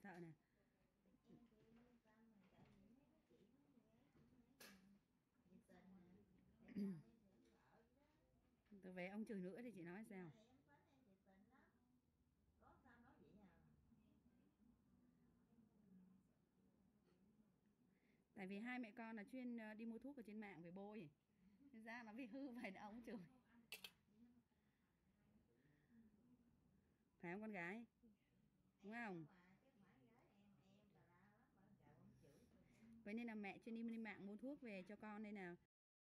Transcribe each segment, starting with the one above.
thợ nè. Từ về ông chửi nữa thì chị nói sao? Tại vì hai mẹ con là chuyên đi mua thuốc ở trên mạng về bôi. Thế ra nó bị hư vậy là ông chửi. Phải không con gái? Đúng không? Vậy nên là mẹ chuyên đi mạng mua thuốc về cho con nên là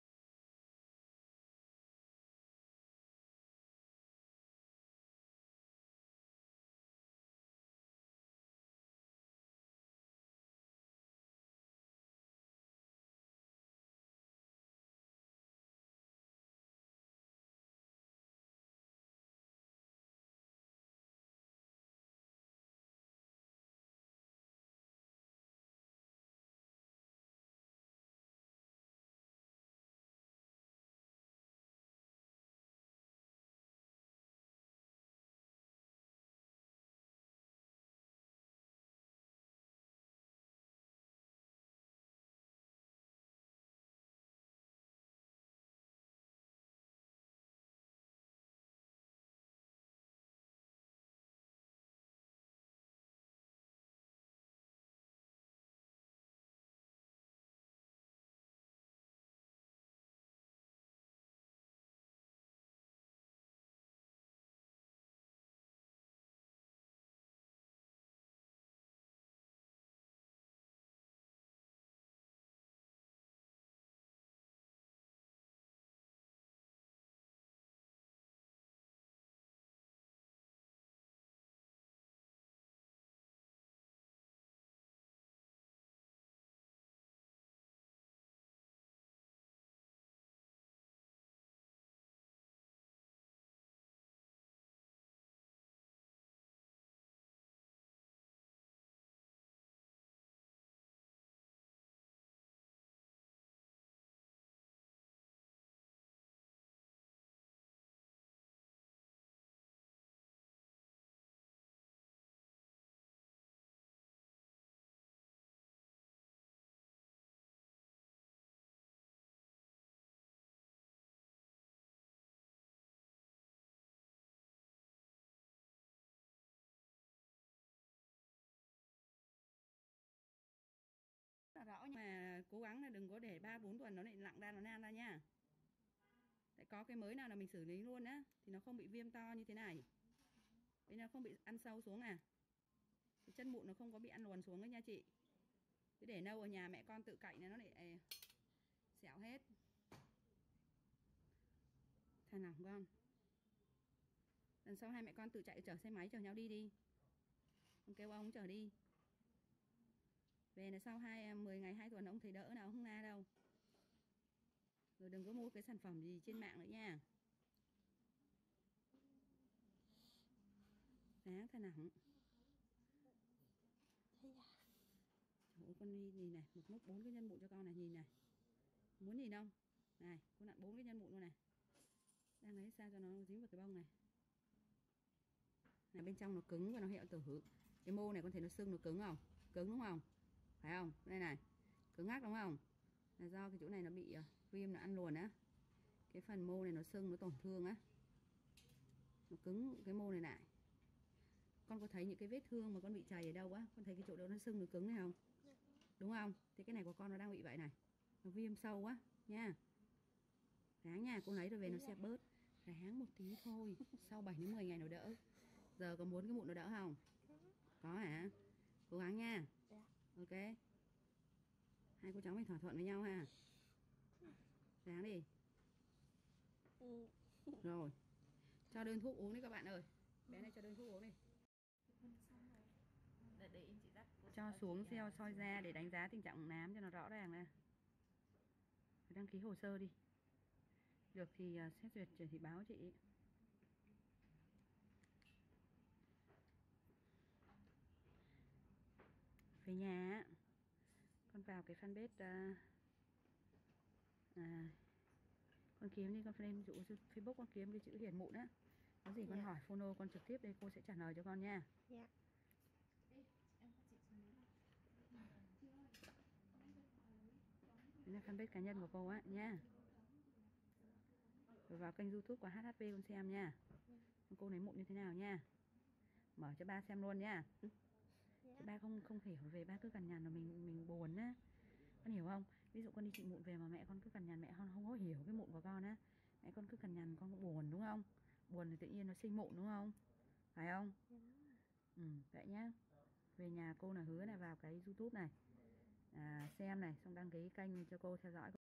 là rõ, nhưng mà cố gắng là đừng có để 3-4 tuần nó lại nặng ra, nó nan ra nha. Tại có cái mới nào là mình xử lý luôn á thì nó không bị viêm to như thế này. Vậy nó không bị ăn sâu xuống à. Cái chân mụn nó không có bị ăn luồn xuống đấy nha chị. Cứ để nâu ở nhà mẹ con tự cậy này nó lại xẻo hết. Thằng nào con. Lần sau hai mẹ con tự chạy chở xe máy chở nhau đi đi. Ông kêu ông chở đi. Về là sau 10 ngày 2 tuần ông thấy đỡ nào, không na đâu. Rồi đừng có mua cái sản phẩm gì trên mạng nữa nha. Đáng thằng nào. Trời ơi, con nhìn này, một múc 4 cái nhân mụn cho con này, nhìn này. Muốn nhìn không? Này, con nặn 4 cái nhân mụn luôn này. Đang lấy sao cho nó dính vào cái bông này. Này, bên trong nó cứng và nó hẹo tử. Cái mô này con thấy nó sưng, nó cứng không? Cứng đúng không? Phải không? Đây này. Cứng ngắc đúng không? Là do cái chỗ này nó bị viêm, nó ăn luồn á. Cái phần mô này nó sưng, nó tổn thương á. Nó cứng cái mô này lại. Con có thấy những cái vết thương mà con bị chày ở đâu á? Con thấy cái chỗ đó nó sưng, nó cứng này không? Đúng không? Thì cái này của con nó đang bị vậy này. Nó viêm sâu quá nha. Ráng nha, cô lấy rồi về nó sẽ bớt. Ráng một tí thôi. Sau 7-10 ngày nó đỡ. Giờ có muốn cái mụn nó đỡ không? Có hả? Cố gắng nha. Ok. Hai cô cháu mình thỏa thuận với nhau ha. Ráng đi. Rồi. Cho đơn thuốc uống đi các bạn ơi. Bé này cho đơn thuốc uống đi. Để chị dắt cho xuống xeo soi da để đánh giá tình trạng nám cho nó rõ ràng nè. Đăng ký hồ sơ đi. Được thì xét duyệt thì báo chị. Về nhà con vào cái fanpage con kiếm đi, con lên dụ Facebook con kiếm cái chữ Hiền Mụn á. Có gì con hỏi Phono con trực tiếp đây, cô sẽ trả lời cho con nha. Dạ. Đây là fanpage cá nhân của cô á nha. Rồi vào kênh YouTube của HHV con xem nha. Cô lấy mụn như thế nào nha. Mở cho ba xem luôn nha. Chứ ba không hiểu về ba cứ cằn nhằn là mình buồn á. Con hiểu không? Ví dụ con đi trị mụn về mà mẹ con cứ cằn nhằn, mẹ con không có hiểu cái mụn của con á. Mẹ con cứ cằn nhằn con cũng buồn đúng không? Buồn thì tự nhiên nó sinh mụn đúng không? Phải không? Vậy nhá. Về nhà cô là hứa là vào cái YouTube này xem này, xong đăng ký kênh cho cô theo dõi.